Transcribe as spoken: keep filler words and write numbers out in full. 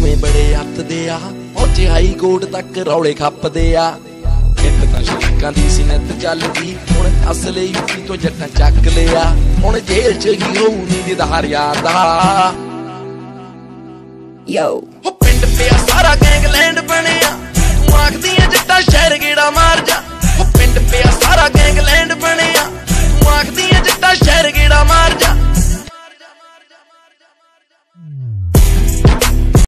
ਦੋਵੇਂ ਬੜੇ ਹੱਥਦੇ ਆ ਪਹੁੰਚੇ ਹਾਈ ਕੋਰਟ ਤੱਕ ਰੌਲੇ ਖੱਪਦੇ ਆ ਇੱਕ ਤਾਂ ਸ਼ਰੀਕਾਂ ਦੀ ਸੀ ਨਿੱਤ ਚੱਲਦੀ ਹੁਣ ਅਸਲੇ ਯੂਪੀ ਤੋਂ ਜੱਟਾਂ ਚੱਕ ਲਿਆ ਹੁਣ ਜੇਲ੍ਹ ਚ ਹੀ ਹੋਊ ਨੀ ਦਿਦਾਰਿਆਂ ਦਾ ਯੋ ਉਹ ਪਿੰਡ ਪਿਆ ਸਾਰਾ ਗੈਂਗਲੈਂਡ ਬਣਿਆ ਤੂੰ ਆਖਦੀ ਆ ਜੱਟਾਂ ਸ਼ਹਿਰ ਗੇੜਾ ਮਾਰ ਜਾ ਉਹ ਪਿੰਡ ਪਿਆ ਸਾਰਾ ਗੈਂਗਲੈਂਡ